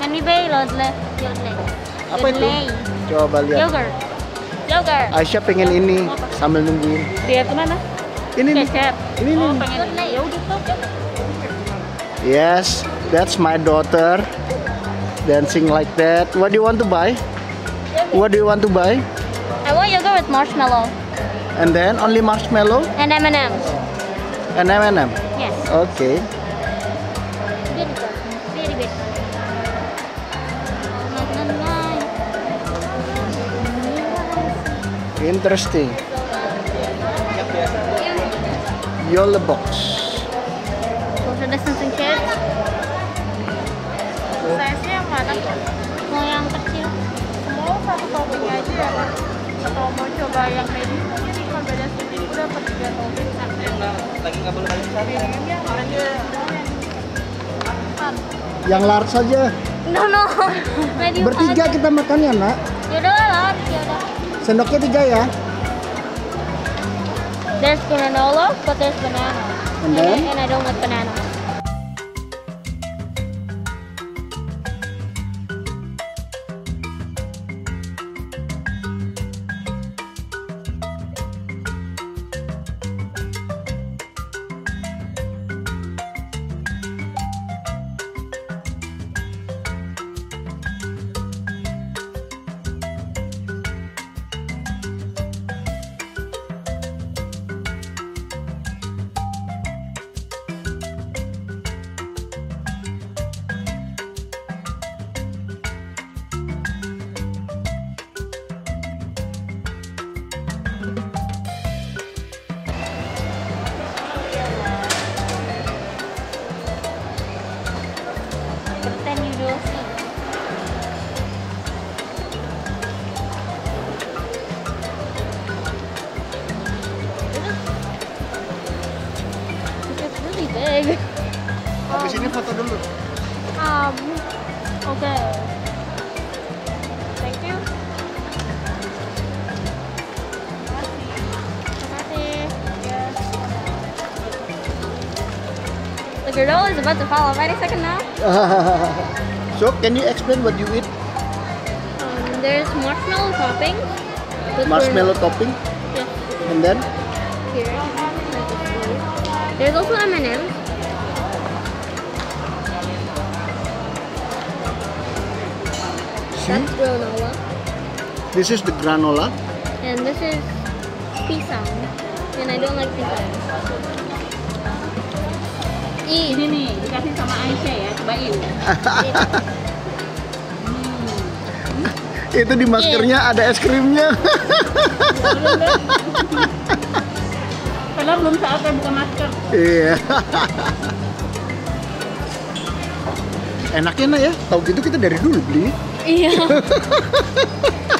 Anime Yodle. Apa itu? Coba lihat. Yogurt. Yogurt. Aisyah pengen ini sambil nungguin. Dia kemana? Ini nih. Kecap. Ini Oh, nih. pengen ini. Ya udah stop. Yes, that's my daughter dancing like that. What do you want to buy? What do you want to buy? I want yogurt with marshmallow And then only marshmallow and M&M's. and M&M. Yes. Okay. Very big. Interesting. Yellow box. Terus ada something kids. Size-nya yang mana? Mau yang kecil. Mau satu topping aja ya, Kak? Atau mau coba yang medium? Ini kalau beda sedikit udah dapat 3 topping. Lagi nggak boleh balik sari. Piringnya aja. Yang large saja. No. Medium Bertiga aja. kita makannya, Nak. Yaudah lah, yaudah. Sendoknya 3 ya. There's granola, but there's banana. And then? And I don't like banana. Then you will see. It's really big. Habis ini foto dulu. Okay. Thank you. The granola is about to fall off any second now. So, can you explain what you eat? There's marshmallow topping. Marshmallow topping, Yes. and then Here. There's also M&M's. see, That's granola. this is the granola. And this is pisang. And I don't like pisang. Eat. Ini nih, dikasih sama Aisyah ya, cobain. Itu di maskernya ada es krimnya. Padahal belum saatnya buka masker. Iya. Enaknya Nak ya, tahu gitu kita dari dulu beli. Iya.